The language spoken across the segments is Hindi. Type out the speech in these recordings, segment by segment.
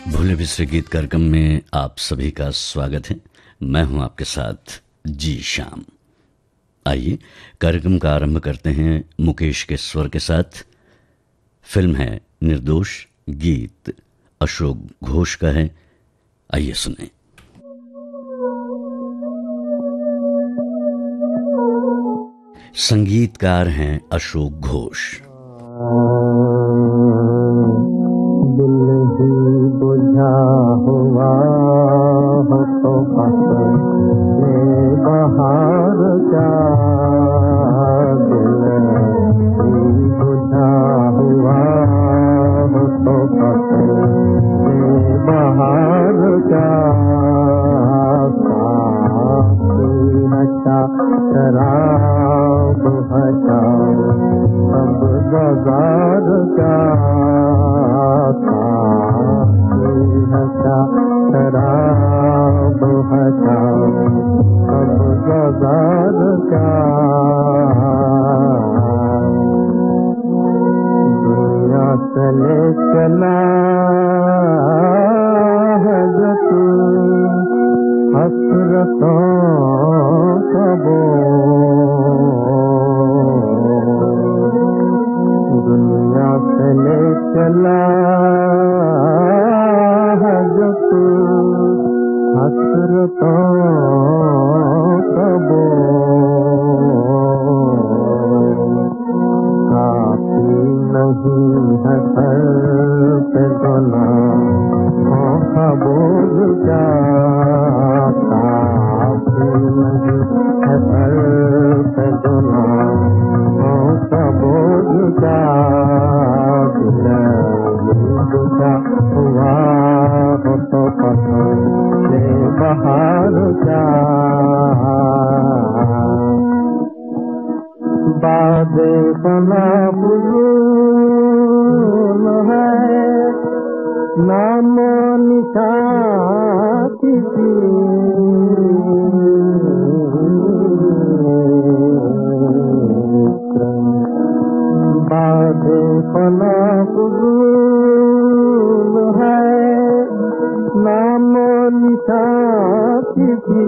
भूले बिसरे गीत कार्यक्रम में आप सभी का स्वागत है। मैं हूं आपके साथ जी शाम। आइए कार्यक्रम का आरंभ करते हैं मुकेश के स्वर के साथ। फिल्म है निर्दोष, गीत अशोक घोष का है। आइए सुने। संगीतकार हैं अशोक घोष। दिल ही बुझा हुआ हो तो ये बहार का, दिल ही बुझा हुआ हो तो ये बहार का, साथी नशा शराब हटाओ सब बाजार का, शराब हटाओ सब बाजार का। दुनिया चले चला है जो तू हसरतों का बोझ, दुनिया चले चला है जो तू हसरतों का बोझ, काफी नहीं है सर पे गुनाहों का बोझ का, काफी नहीं है सर पे गुनाहों का बोझ का, दिल बुझा हुआ हो तो पसंद बहार का। बादे बना बुजुर्ग है नाम निशान किसी, बादे बना बुजुर्ग है नाम निशान किसी,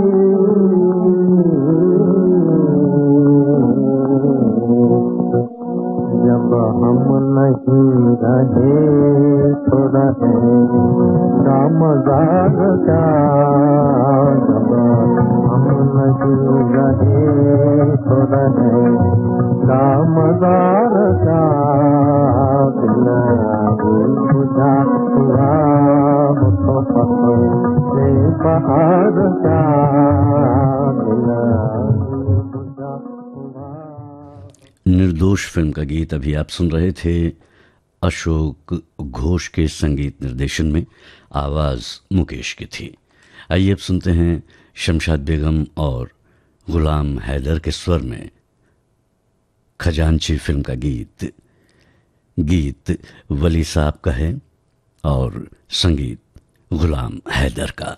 जब हम नहीं रहे तो रहे रामदार का, जब हम नहीं रहे तो रहे रामदार का, दिल बुझा हुआ हो तो पसंद बहार का, दिल बुझा हुआ। निर्दोष फिल्म का गीत अभी आप सुन रहे थे अशोक घोष के संगीत निर्देशन में। आवाज मुकेश की थी। आइए अब सुनते हैं शमशाद बेगम और गुलाम हैदर के स्वर में खजांची फिल्म का गीत। गीत वली साहब का है और संगीत गुलाम हैदर का।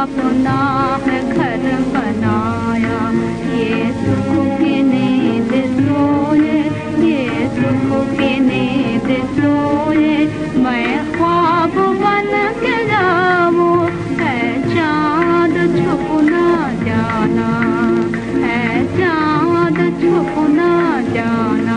अपना है घर बनाया, ये सुख की नींद सोए, ये सुख की नींद सोए, मैं ख्वाब बन के जाऊं, है चाँद छुप ना जाना, है चाँद छुप ना जाना।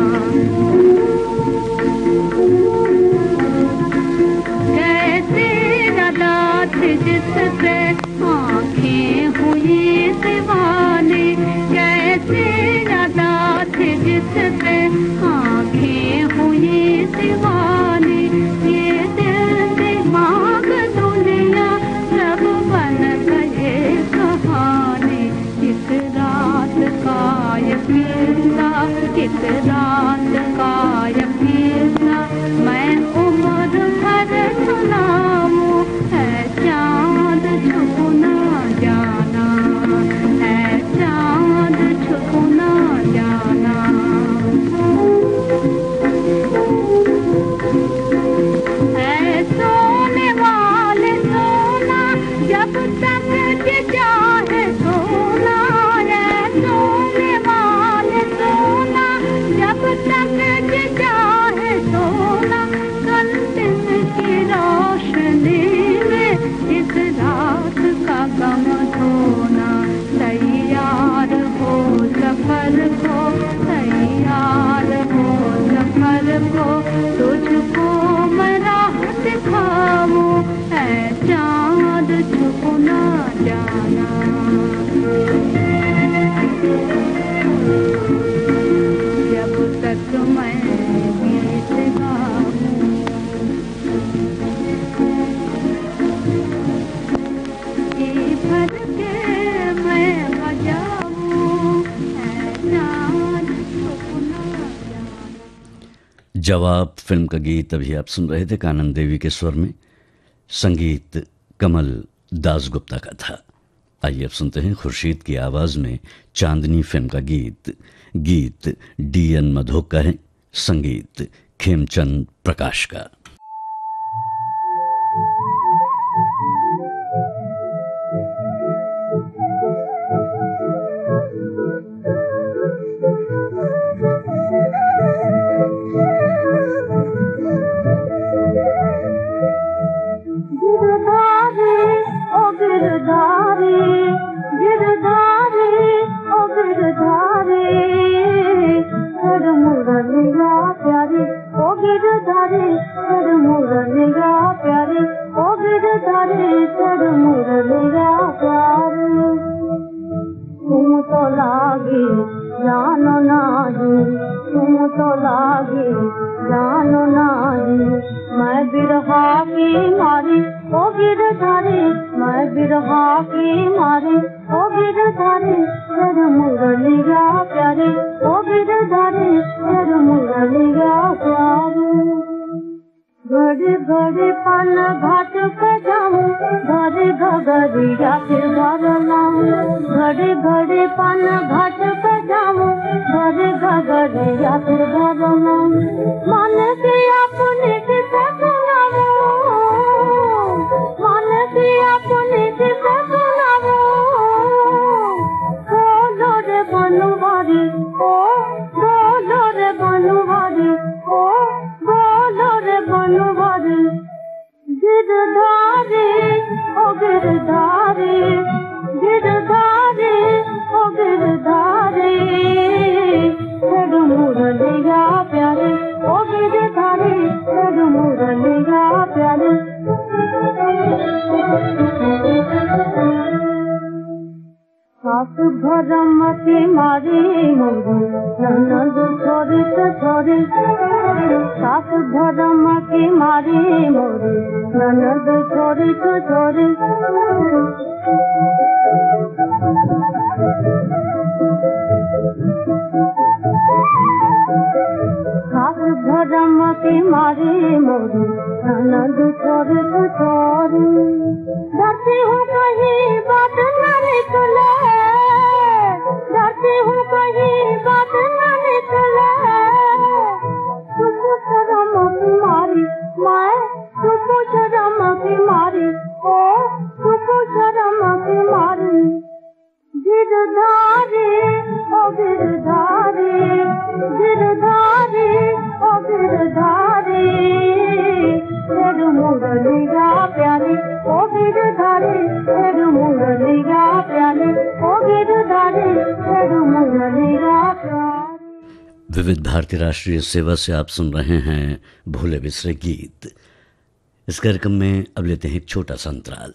जिस पे आँखें हुई दीवानी, कैसे यादा थी जिस पे आँखें हुई दीवानी, ये दिल दिमाग दुनिया सब बन गए कहानी। इस रात का ये किस्सा, इस रात का ये किस्सा, मैं उम्र भर सुनाऊं, है चाँद छुप ना जाना, है चाँद छुप ना जाना। है सोने वाले सोना जब तक चाहे सोना, है सोने वाले सोना जब तक चाहे सोना, कल दिन की रोशनी में इस रात का गम धोना। तैयार हो सफर को, तैयार हो सफर को, तुझको मैं राह दिखाऊं, है चाँद छुप ना जाना। जब तक मैं गीत गाऊं, जी भर के मैं बजाऊं, है चाँद छुप ना जाना। जवाब फिल्म का गीत अभी आप सुन रहे थे कानन देवी के स्वर में, संगीत कमल दासगुप्ता का था। आइए अब सुनते हैं खुर्शीद की आवाज में चांदनी फिल्म का गीत। गीत DN मधोक का है, संगीत खेमचंद प्रकाश का। घड़े घड़े पान घाट पे जाऊं, घड़े घगरिया फिर घर लाऊं। घड़े घड़े पान घाट पे जाऊं, घड़े घगरिया फिर घर लाऊं। मन से अपने किसे सुनाऊं, मन से अपने किसे सुनाऊं। बोलो रे बनवारी, ओ बोलो रे बनवारी, ओ बोलो रे बनवारी। गिरधारी ओ गिरधारी, गिरधारी ओ गिरधारी। तेरू मुरलिया प्यारे ओ गिरधारी, तेरू मुरलिया प्यारे। सास भरम की मारी मोरी, ननद छोरी तो छोरी। सास भरम की मारी मोरी, ननद छोरी तो छोरी। सास भरम की मारी मोरी, ननद छोरी तो छोरी। डरती हूँ कहीं बात न निकले, डरती हूँ कहीं बात न निकले। चुप शर्म की मारी मैं, चुप शर्म की मारी, ओ चुप शर्म मुरलिया प्याले ओ गिरधारी तेरू मुरलिया प्याले ओ गिरधारी तेरू मुरलिया प्याले। विविध भारती राष्ट्रीय सेवा से आप सुन रहे हैं भूले बिसरे गीत। इस कार्यक्रम में अब लेते हैं एक छोटा सा अंतराल।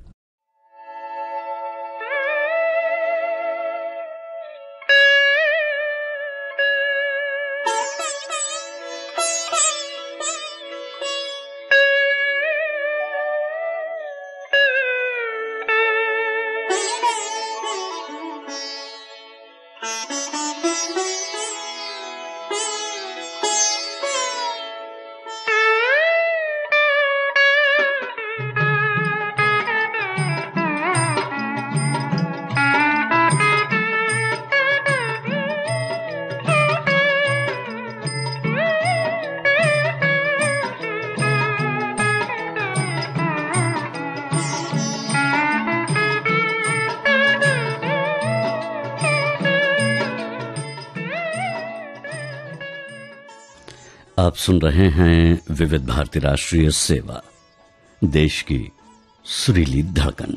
आप सुन रहे हैं विविध भारती राष्ट्रीय सेवा, देश की सुरीली धड़कन।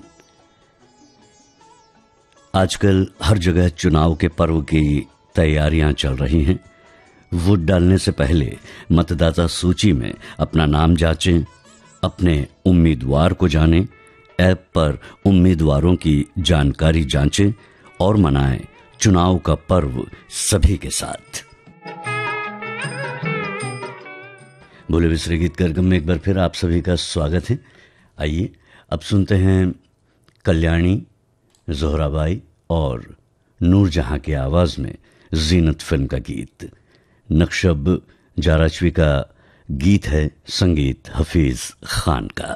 आजकल हर जगह चुनाव के पर्व की तैयारियां चल रही हैं। वोट डालने से पहले मतदाता सूची में अपना नाम जांचें, अपने उम्मीदवार को जानें, ऐप पर उम्मीदवारों की जानकारी जांचें और मनाएं चुनाव का पर्व सभी के साथ। भोले बिसरे गीत कार्यक्रम में एक बार फिर आप सभी का स्वागत है। आइए अब सुनते हैं कल्याणी, जोहराबाई और नूरजहां की आवाज में जीनत फिल्म का गीत। नक्शब जाराचवी का गीत है, संगीत हफीज खान का।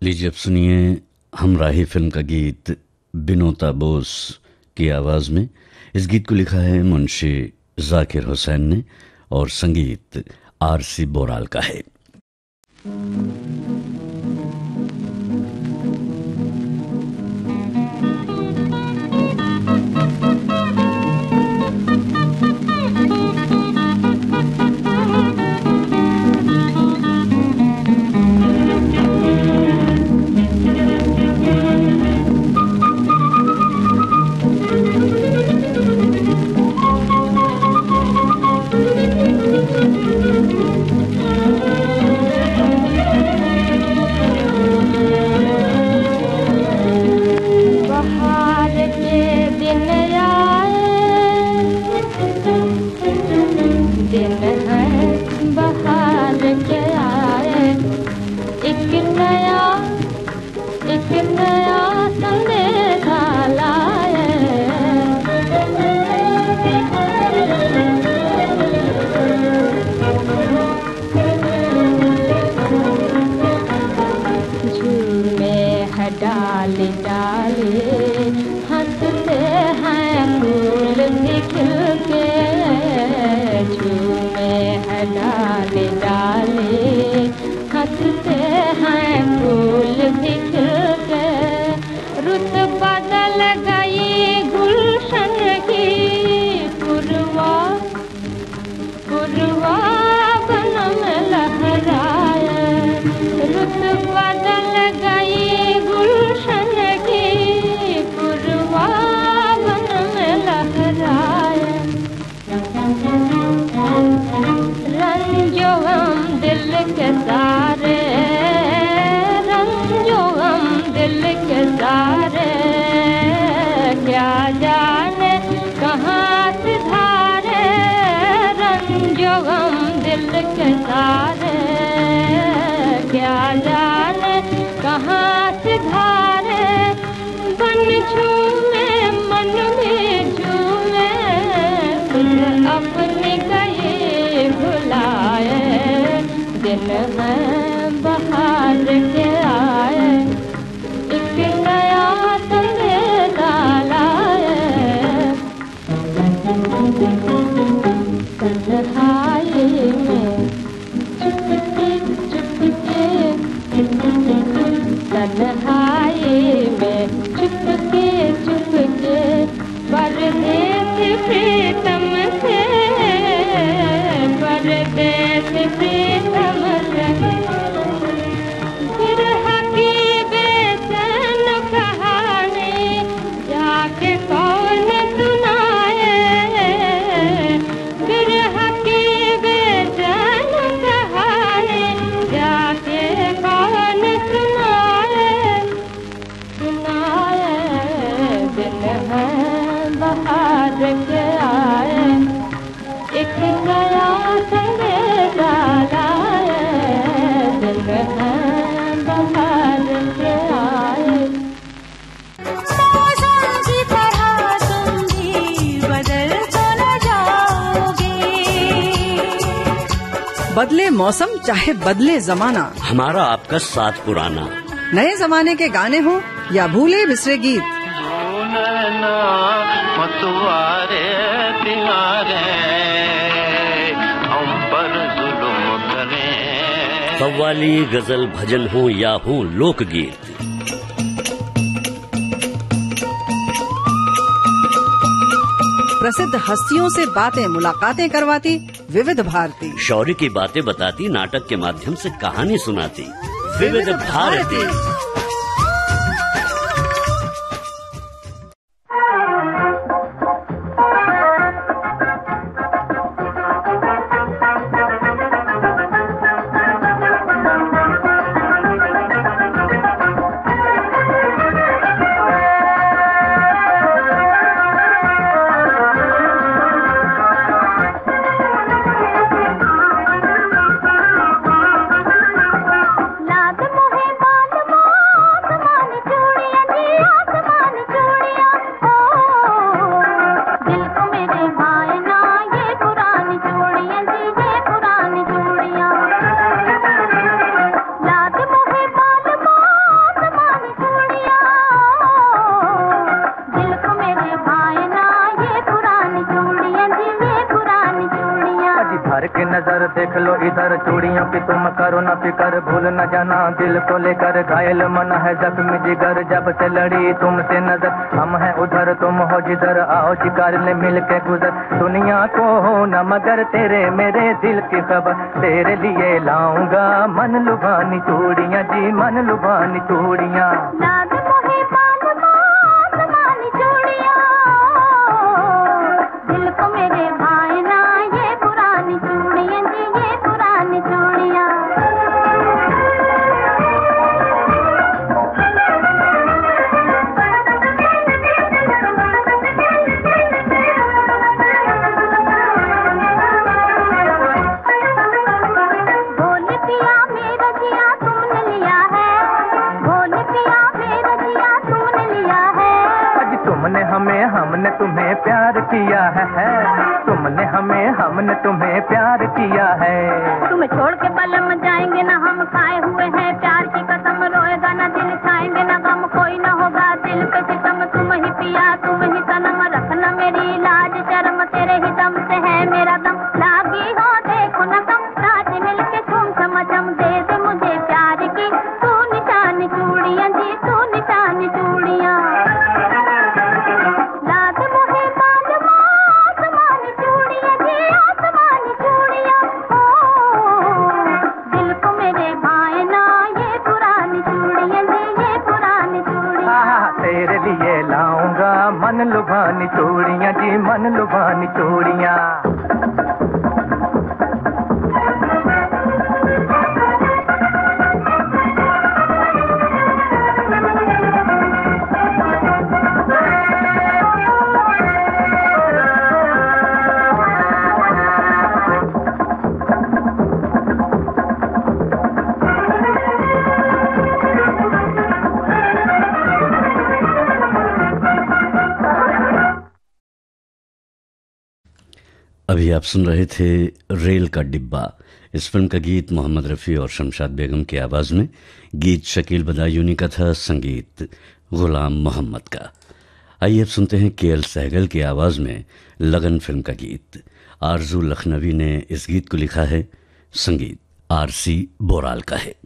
लीजिए अब सुनिए हमराही फिल्म का गीत बिनोता बोस की आवाज में। इस गीत को लिखा है मुंशी जाकिर हुसैन ने और संगीत आरसी बोराल का है। बदले मौसम चाहे बदले जमाना, हमारा आपका साथ पुराना। नए जमाने के गाने हो या भूले बिसरे गीत, मतवारे तिहारे हम पर जुल्म करें। कव्वाली, गजल, भजन हो या हो लोकगीत, प्रसिद्ध हस्तियों से बातें मुलाकातें करवाती विविध भारती, शौर्य की बातें बताती, नाटक के माध्यम से कहानी सुनाती विविध भारती। लाद मोहे बाल नजर देख लो इधर, चूड़ियों की तुम करो न फिकर, भूल न जाना दिल को लेकर, घायल मन है जख्मी जिगर, जब से लड़ी तुमसे नजर, हम हैं उधर तुम हो जिधर, आओ शिकार ले मिल के गुजर, दुनिया को हो न मगर तेरे मेरे दिल की खबर, तेरे लिए लाऊंगा मन लुभानी चूड़ियां जी, मन लुभानी चूड़ियां। हमने तुम्हें प्यार किया है, तुमने हमें हमने तुम्हें प्यार किया है। तुम्हें छोड़ के पलम जाएंगे ना हम, खाए हुए हैं प्यार की कसम, रोएगा ना दिल खाएंगे ना गम, कोई ना होगा दिल पे सितम, तुम ही पिया तुम ही सनम, रखना मेरी लाज शर्म, तेरे ही दम से है मेरा दम, लागी हो देखो न कम, साथ मिलके तुम समझम, दे दे मुझे प्यार की तू निशानी चूड़ियां जी, तू निशानी चूड़ियां। तेरे लिए लाऊंगा मन लुभानी चूड़ियां जी, मन लुभानी चूड़ियां। अभी आप सुन रहे थे रेल का डिब्बा। इस फिल्म का गीत मोहम्मद रफ़ी और शमशाद बेगम की आवाज़ में, गीत शकील बदायूनी का था, संगीत गुलाम मोहम्मद का। आइए अब सुनते हैं के एल सहगल की आवाज़ में लगन फिल्म का गीत। आरजू लखनवी ने इस गीत को लिखा है, संगीत आरसी बोराल का है।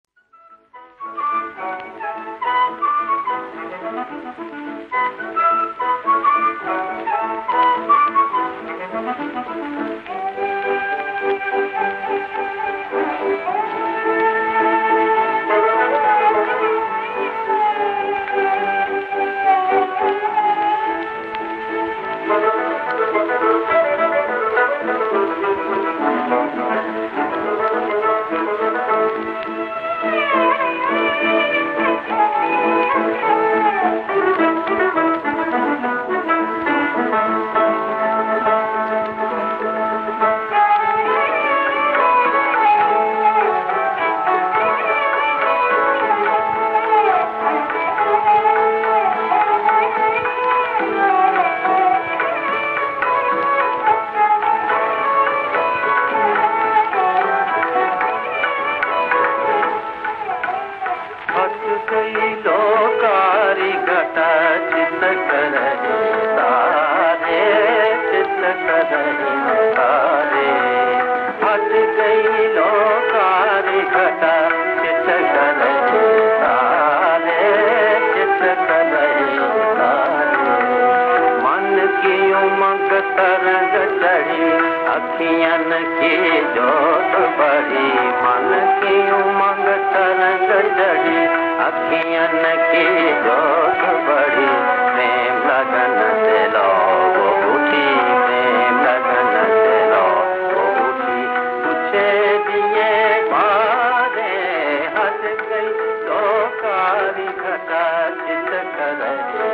अखियन की जोत बढ़ी, मन की उमंग तरंग चढ़ी, अखियन की जोत बढ़ी, प्रेम लगन से लो वो उठी, प्रेम लगन से लो वो उठी, पूछे दिए बारे हंस गई तो कारी घटा चित करे।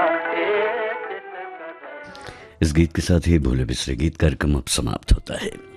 इस गीत के साथ ही भोले बिसरे गीत कार्यक्रम अब समाप्त होता है।